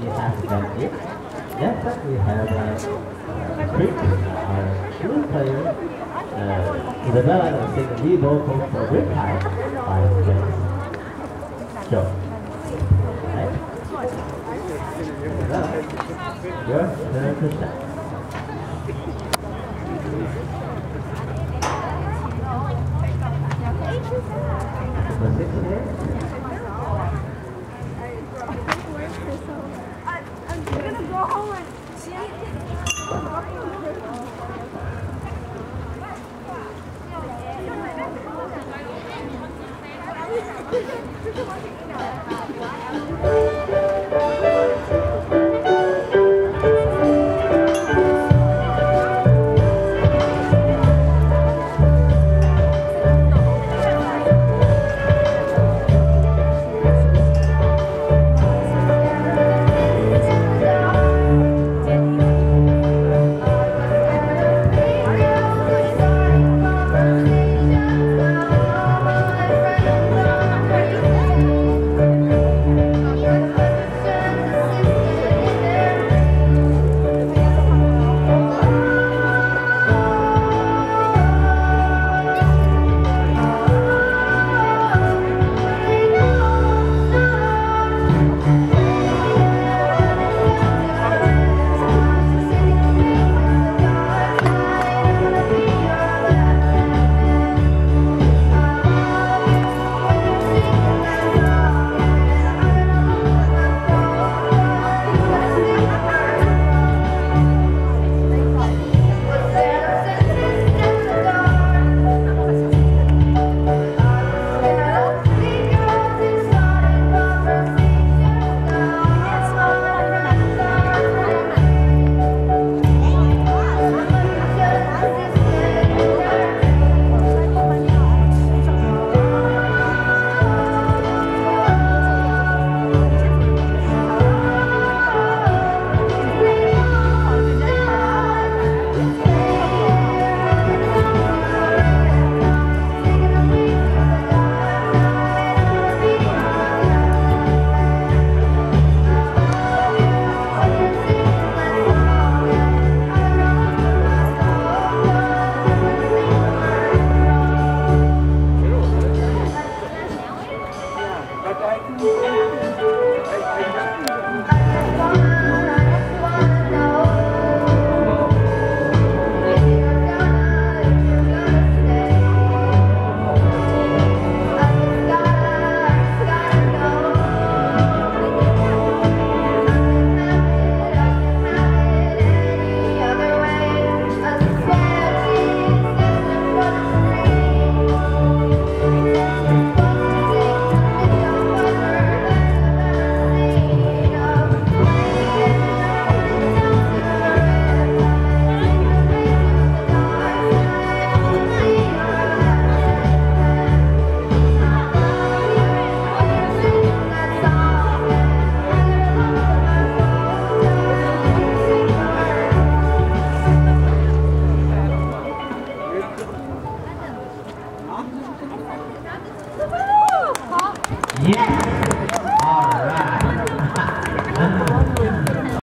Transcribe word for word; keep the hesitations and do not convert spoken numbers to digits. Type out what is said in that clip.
have done it. Next up we have uh, Chris, uh, our flute player. Uh, Isabella will sing the lead vocal for Riptide by Vance Joy. Alright? Isabella, your turn to start. Number six here. I'm gonna go home.